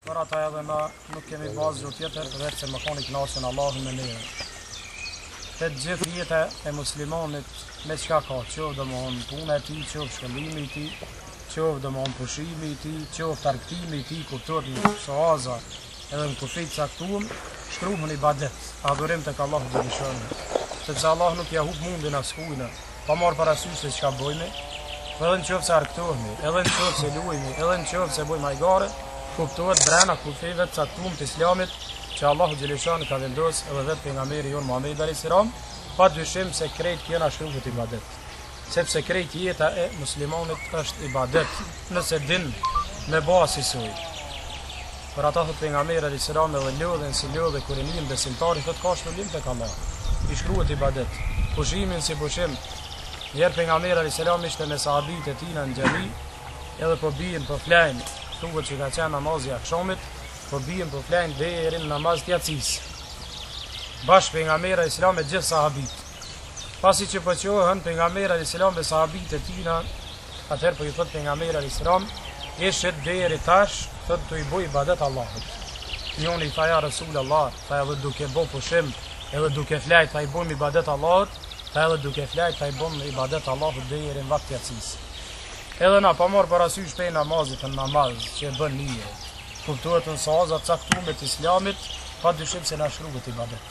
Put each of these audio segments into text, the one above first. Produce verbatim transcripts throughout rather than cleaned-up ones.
Për ata edhe na nuk kemi bazë gjë tjetër veç se më koni kënaqën Allahu me ne. Të gjithë jeta e muslimanit me çka ka, qoftë domthon puna e tij, qoftë shkollimi i tij, qoftë domthon pushimi i tij, qoftë argëtimi i tij, kuptohet në shoaza, edhe në kufit caktuar, shkruhen ibadet, adhurim tek Allahu xhaleshani. Sepse Allah nuk ja hub mundin askujna, pa marrë parasysh se çka bëjmë, edhe në qoftë se argëtohemi, edhe në qoftë se luajmë, edhe në qoftë se bëjmë ajgare, kuptohet brenda kufeve të caktuar të Islamit që Allahu xhaleshani ka vendosur edhe vetë pejgamberi jon Muhamedi alayhis salam, pa dyshim se krejt kena shkruhet ibadet. Sepse krejt jeta e muslimanit është ibadet, nëse din me basi soj. Për ata thot pejgamberi alayhis salam edhe lodhen si lodhe kur e nin besimtarit thot ka shpëlim tek Allah. I shkruhet ibadet. Pushimin si pushim. Njerë pejgamberi alayhis salam ishte me sahabit e tina në xhami, edhe po bien po flajnë, thuhet që ka qenë namazi i akşamit, po bien po flajnë deri në namaz të yacis. Bash pejgamberi alayhis salam me gjithë sahabit. Pasi që po qohen pejgamberi alayhis salam me sahabit e tina, atëherë po i thot pejgamberi alayhis salam, "Eshet deri tash, thot të i bëj ibadet Allahut." Njoni i tha ja Rasulullah, tha edhe duke bo pushim, edhe duke flajt, tha i bëjmë ibadet Allahut, tha edhe duke flajt, tha i bëjmë ibadet Allahut deri në vakt yacis. Edhe na pa marrë parasysh pe namazit në namaz që e bën mirë. Kuptohet në sazat caktuar të Islamit, pa dyshim se na shkruhet ibadet.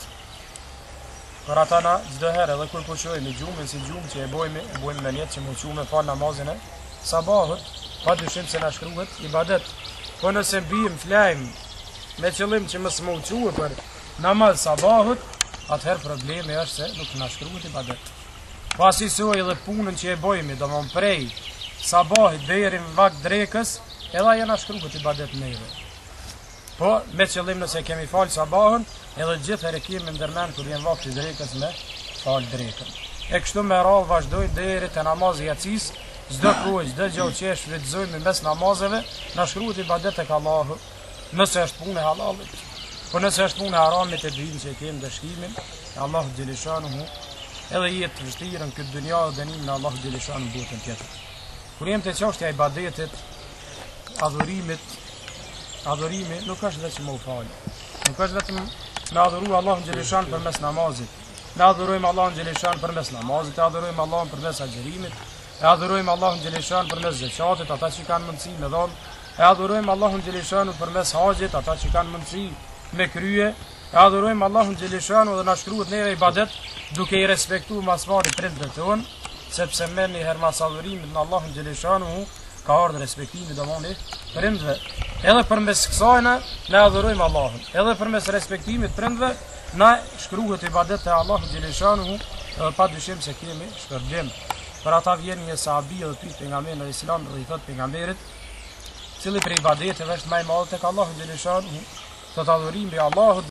Për ata na çdo herë edhe kur pushojmë gjumin si gjumë që e bëjmë, e bëjmë me niyet që më qumë fal namazin e sabahut, pa dyshim se na shkruhet ibadet. Po nëse bijmë flajm me qëllim që mos më uquë për namaz sabahut, atëherë problemi është se nuk na shkruhet ibadet. Pasi soi edhe punën që e bëjmë, domthon prej sabahit deri në vakt drekës, edhe ajo na shkruhet ibadet neve. Po me qëllim nëse kemi fal sabahun, edhe gjithë herë kemi ndërmend kur vjen vakti i drekës me fal drekën. E kështu me radhë vazhdoj deri te namazi i yacis, çdo kohë, çdo gjë që shfrytëzojmë mes namazeve, na shkruhet ibadet tek Allahu, nëse është punë halalit. Po nëse është punë haramit e dim që kemi dëshkimin, Allahu xhaleshanu edhe jetë të vështirë në këtë dunja dhe dënimin e Allahu xhaleshanu në botën tjetër. Kur jem të çështja e ibadetit, adhurimit, adhurimi nuk është vetëm më fal. Nuk është vetëm me adhuru Allahun xhaleshan përmes namazit. Ne adhurojmë Allahun xhaleshan përmes namazit, e adhurojmë Allahun përmes agjërimit, e adhurojmë Allahun xhaleshan përmes zakatit, ata që kanë mundësi me dhon, e adhurojmë Allahun xhaleshan përmes haxhit, ata që kanë mundësi me krye, e adhurojmë Allahun xhaleshan dhe na shkruhet neve ibadet duke i respektuar masmari prindërit tonë, sepse me një herë mas adhurimit në Allahun xhaleshanu ka ardhur respektimi domoni prindve. Edhe përmes kësaj ne adhurojmë Allahun. Edhe përmes respektimit prindve na shkruhet ibadet te Allahu xhaleshanu, pa dyshim se kemi shpërblim. Për ata vjen një sahabi dhe pyet pejgamberin alayhis salam dhe i thot pejgamberit, cili prej ibadeteve është më i madh tek Allahu xhaleshanu? Thot adhurimi Allahut